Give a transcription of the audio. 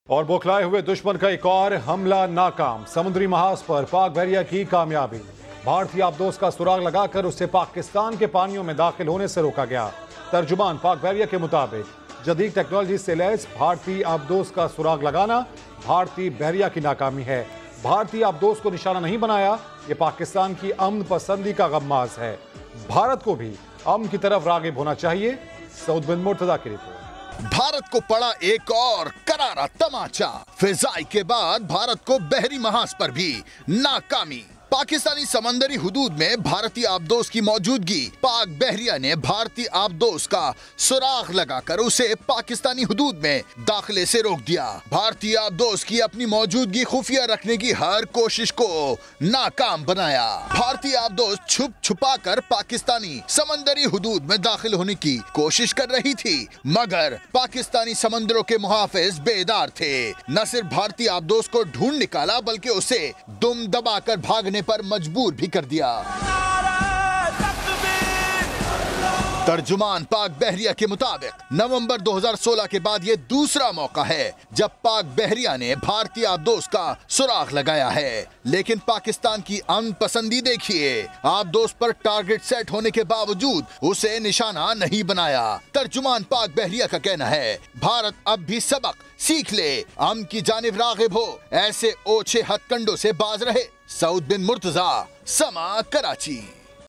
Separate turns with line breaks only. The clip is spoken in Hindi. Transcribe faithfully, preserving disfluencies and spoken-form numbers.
और बौखलाए हुए दुश्मन का एक और हमला नाकाम। समुद्री महाज पर पाक बहरिया की कामयाबी। भारतीय आबदोज का सुराग लगाकर उसे पाकिस्तान के पानियों में दाखिल होने से रोका गया। तर्जुमान पाक बहरिया के मुताबिक जदीद टेक्नोलॉजी से लैस भारतीय आबदोज का सुराग लगाना भारतीय बहरिया की नाकामी है। भारतीय आबदोज को निशाना नहीं बनाया, ये पाकिस्तान की अमन पसंदी का गम्माज है। भारत को भी अमन की तरफ रागिब होना चाहिए। सऊद बिन मुर्तजा की रिपोर्ट।
भारत को पड़ा एक और करारा तमाचा। फिजाई के बाद भारत को बहरी महाज पर भी नाकामी। पाकिस्तानी समंदरी हुदूद में भारतीय आबदोज की मौजूदगी। पाक बहरिया ने भारतीय आबदोज का सुराग लगाकर उसे पाकिस्तानी हुदूद में दाखिले से रोक दिया। भारतीय आबदोज की अपनी मौजूदगी खुफिया रखने की हर कोशिश को नाकाम बनाया। भारतीय आबदोज छुप छुपा कर पाकिस्तानी समंदरी हुदूद में दाखिल होने की कोशिश कर रही थी, मगर पाकिस्तानी समंदरों के मुहाफिज बेदार थे। न सिर्फ भारतीय आबदोज को ढूंढ निकाला, बल्कि उसे दुम दबाकर भागने पर मजबूर भी कर दिया। तर्जुमान पाक बहरिया के मुताबिक नवंबर दो हज़ार सोलह के बाद ये दूसरा मौका है जब पाक बहरिया ने भारतीय आबदोज का सुराग लगाया है। लेकिन पाकिस्तान की अमन पसंदी देखिए, आबदोज पर टारगेट सेट होने के बावजूद उसे निशाना नहीं बनाया। तर्जुमान पाक बहरिया का कहना है, भारत अब भी सबक सीख ले, अमन की जानिब रागिब हो, ऐसे ओछे हथकंडों से बाज रहे। सऊद बिन मुर्तजा, समा, कराची।